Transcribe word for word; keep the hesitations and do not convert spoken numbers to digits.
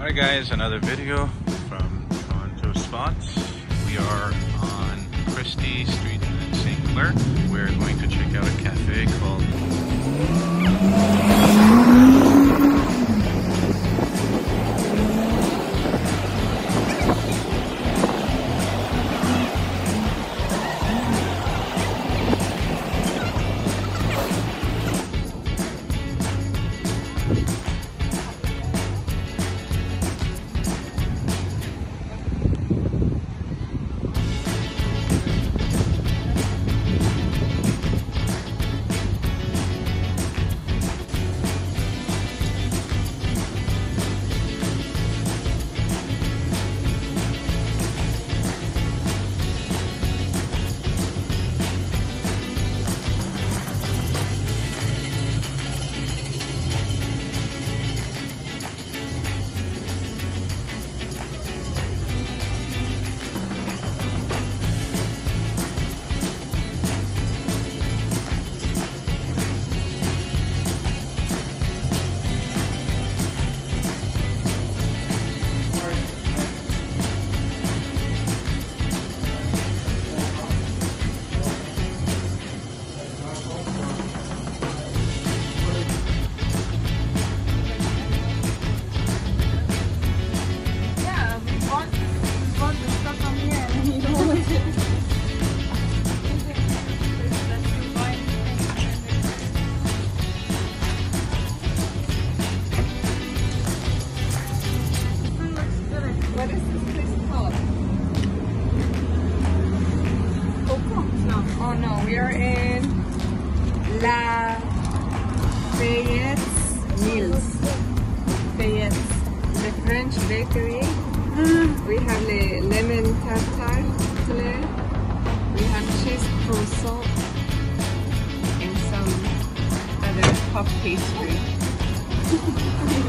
Alright guys, another video from Toronto Spots. We are on Christie Street in Saint Clair. We're going to check out a cafe called What is this place called? Coco? No. Oh no, we are in La Fayette's Mills. Fayette's, the French bakery. We have the lemon tartare. We have cheese croissant and some other puff pastry.